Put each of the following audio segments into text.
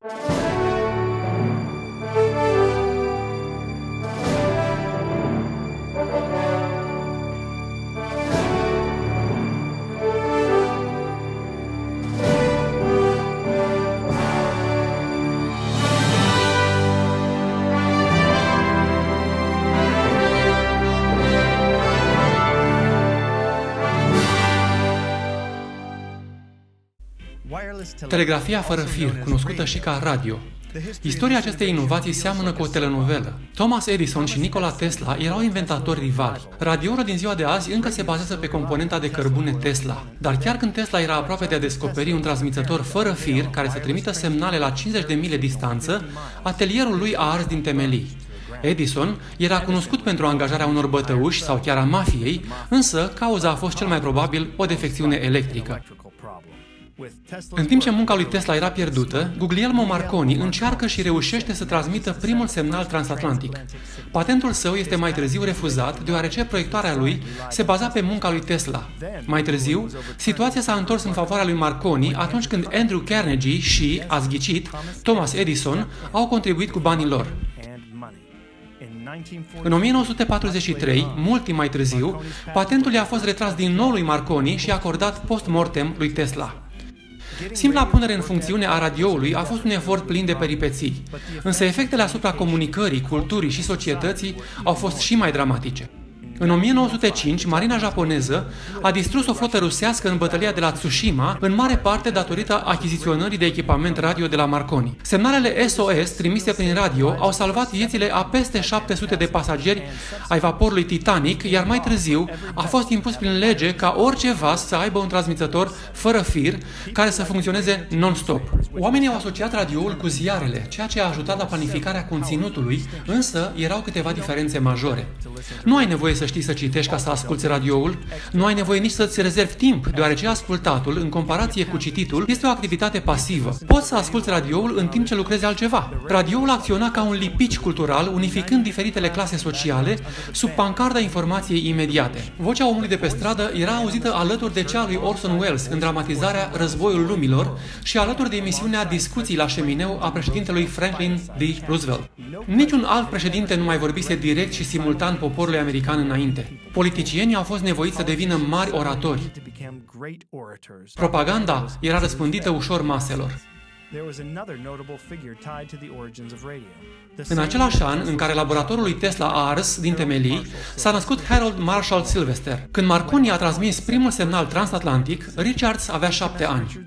Telegrafia fără fir, cunoscută și ca radio. Istoria acestei inovații seamănă cu o telenovelă. Thomas Edison și Nikola Tesla erau inventatori rivali. Radioul din ziua de azi încă se bazează pe componenta de cărbune Tesla. Dar chiar când Tesla era aproape de a descoperi un transmițător fără fir care să trimită semnale la 50 de mile distanță, atelierul lui a ars din temelii. Edison era cunoscut pentru angajarea unor bătăuși sau chiar a mafiei, însă cauza a fost cel mai probabil o defecțiune electrică. În timp ce munca lui Tesla era pierdută, Guglielmo Marconi încearcă și reușește să transmită primul semnal transatlantic. Patentul său este mai târziu refuzat, deoarece proiectoarea lui se baza pe munca lui Tesla. Mai târziu, situația s-a întors în favoarea lui Marconi atunci când Andrew Carnegie și, ați ghicit, Thomas Edison au contribuit cu banii lor. În 1943, mult timp mai târziu, patentul i-a fost retras din nou lui Marconi și acordat post-mortem lui Tesla. Simpla punere în funcțiune a radioului a fost un efort plin de peripeții, însă efectele asupra comunicării, culturii și societății au fost și mai dramatice. În 1905, marina japoneză a distrus o flotă rusească în bătălia de la Tsushima, în mare parte datorită achiziționării de echipament radio de la Marconi. Semnalele SOS trimise prin radio au salvat viețile a peste 700 de pasageri ai vaporului Titanic, iar mai târziu a fost impus prin lege ca orice vas să aibă un transmițător fără fir care să funcționeze non-stop. Oamenii au asociat radioul cu ziarele, ceea ce a ajutat la planificarea conținutului, însă erau câteva diferențe majore. Nu ai nevoie să știi să citești ca să asculți radioul, nu ai nevoie nici să-ți rezervi timp, deoarece ascultatul, în comparație cu cititul, este o activitate pasivă. Poți să asculți radioul în timp ce lucrezi altceva. Radioul acționa ca un lipici cultural, unificând diferitele clase sociale sub pancarda informației imediate. Vocea omului de pe stradă era auzită alături de cea lui Orson Welles în dramatizarea Războiul Lumilor și alături de emisiunea Discuții la șemineu a președintelui Franklin D. Roosevelt. Niciun alt președinte nu mai vorbise direct și simultan poporului american înainte. Politicienii au fost nevoiți să devină mari oratori. Propaganda era răspândită ușor maselor. În același an în care laboratorul lui Tesla a ars din temelii, s-a născut Harold Marshall Sylvester. Când Marconi a transmis primul semnal transatlantic, Richards avea 7 ani.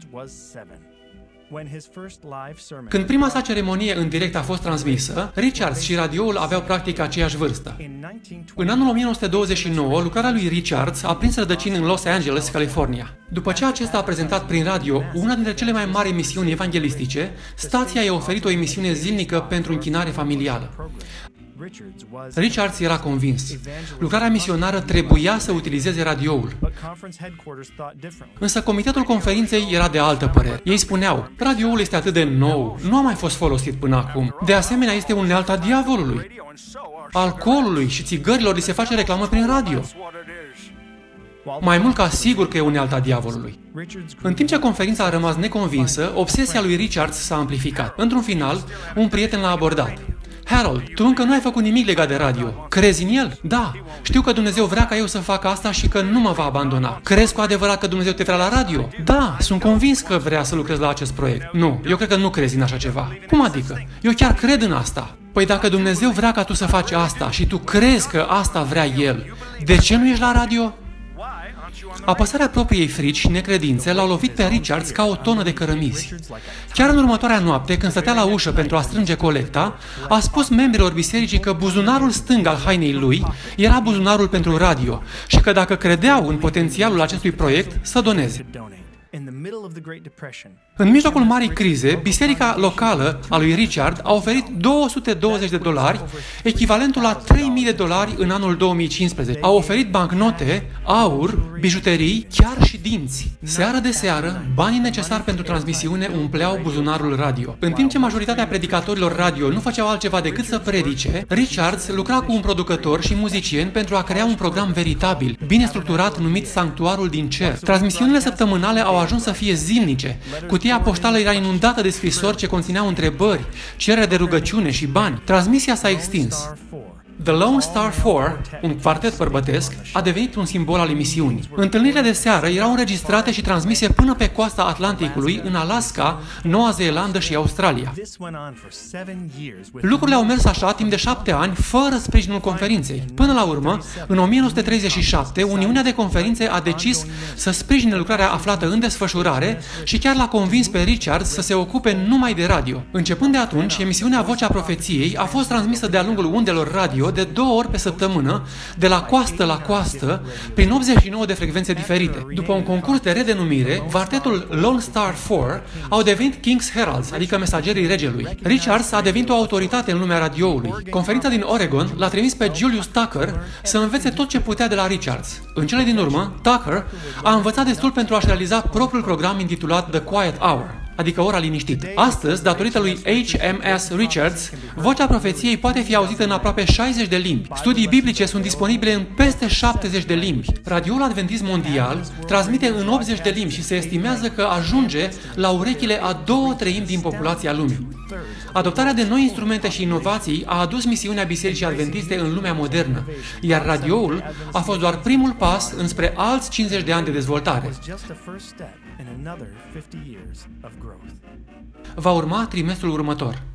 Când prima sa ceremonie în direct a fost transmisă, Richards și radioul aveau practic aceeași vârstă. În anul 1929, lucrarea lui Richards a prins rădăcini în Los Angeles, California. După ce acesta a prezentat prin radio una dintre cele mai mari emisiuni evanghelistice, stația i-a oferit o emisiune zilnică pentru închinare familială. Richards era convins. Lucrarea misionară trebuia să utilizeze radioul. Însă comitetul conferinței era de altă părere. Ei spuneau, radioul este atât de nou, nu a mai fost folosit până acum. De asemenea, este unealta diavolului. Alcoolului și țigărilor li se face reclamă prin radio. Mai mult ca sigur că e unealta diavolului. În timp ce conferința a rămas neconvinsă, obsesia lui Richards s-a amplificat. Într-un final, un prieten l-a abordat. Harold, tu încă nu ai făcut nimic legat de radio. Crezi în el? Da. Știu că Dumnezeu vrea ca eu să fac asta și că nu mă va abandona. Crezi cu adevărat că Dumnezeu te vrea la radio? Da, sunt convins că vrea să lucrezi la acest proiect. Nu, eu cred că nu crezi în așa ceva. Cum adică? Eu chiar cred în asta. Păi dacă Dumnezeu vrea ca tu să faci asta și tu crezi că asta vrea El, de ce nu ești la radio? Apăsarea propriei frici și necredințe l-au lovit pe Richards ca o tonă de cărămizi. Chiar în următoarea noapte, când stătea la ușă pentru a strânge colecta, a spus membrilor bisericii că buzunarul stâng al hainei lui era buzunarul pentru radio și că dacă credeau în potențialul acestui proiect, să doneze. În mijlocul marii crize, biserica locală a lui Richard a oferit $220, echivalentul la $3.000 în anul 2015. A oferit bancnote, aur, bijuterii, chiar și dinți. Seară de seară, banii necesari pentru transmisiune umpleau buzunarul radio. În timp ce majoritatea predicatorilor radio nu făceau altceva decât să predice, Richards lucra cu un producător și muzicieni pentru a crea un program veritabil, bine structurat numit Sanctuarul din Cer. Transmisiunile săptămânale au ajuns să fie zilnice. Cutia poștală era inundată de scrisori ce conțineau întrebări, cereri de rugăciune și bani. Transmisia s-a extins. The Lone Star Four, un quartet bărbătesc, a devenit un simbol al emisiunii. Întâlnirile de seară erau înregistrate și transmise până pe coasta Atlanticului, în Alaska, Noua Zeelandă și Australia. Lucrurile au mers așa timp de 7 ani, fără sprijinul conferinței. Până la urmă, în 1937, Uniunea de Conferințe a decis să sprijine lucrarea aflată în desfășurare și chiar l-a convins pe Richards să se ocupe numai de radio. Începând de atunci, emisiunea Vocea Profeției a fost transmisă de-a lungul undelor radio de 2 ori pe săptămână, de la coastă la coastă, prin 89 de frecvențe diferite. După un concurs de redenumire, quartetul Lone Star Four au devenit King's Heralds, adică mesagerii regelui. Richards a devenit o autoritate în lumea radioului. Conferința din Oregon l-a trimis pe Julius Tucker să învețe tot ce putea de la Richards. În cele din urmă, Tucker a învățat destul pentru a-și realiza propriul program intitulat The Quiet Hour, adică ora liniștită. Astăzi, datorită lui H.M.S. Richards, Vocea Profeției poate fi auzită în aproape 60 de limbi. Studii biblice sunt disponibile în peste 70 de limbi. Radioul Adventist Mondial transmite în 80 de limbi și se estimează că ajunge la urechile a 2/3 din populația lumii. Adoptarea de noi instrumente și inovații a adus misiunea Bisericii Adventiste în lumea modernă, iar radioul a fost doar primul pas înspre alți 50 de ani de dezvoltare. Va urma trimestrul următor.